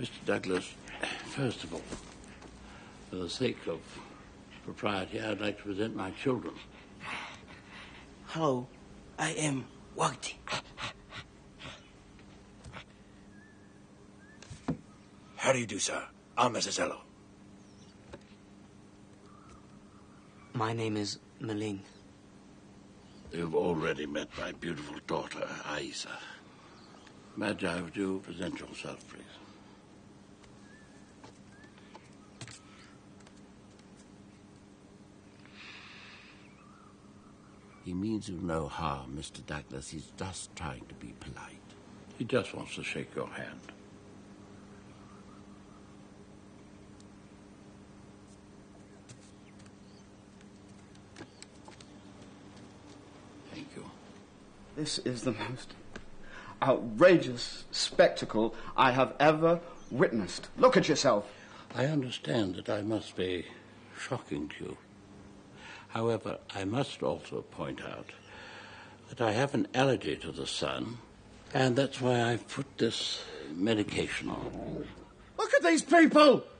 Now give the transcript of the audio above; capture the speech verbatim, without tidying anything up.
Mister Douglas, first of all, for the sake of propriety, I'd like to present my children. Hello, I am Wagti. How do you do, sir? I'm Missus My name is Maling. You've already met my beautiful daughter, Aisa. Magi, would you present yourself, please? He means you no harm, Mister Douglas. He's just trying to be polite. He just wants to shake your hand. Thank you. This is the most outrageous spectacle I have ever witnessed. Look at yourself. I understand that I must be shocking to you. However, I must also point out that I have an allergy to the sun, and that's why I've put this medication on. Look at these people!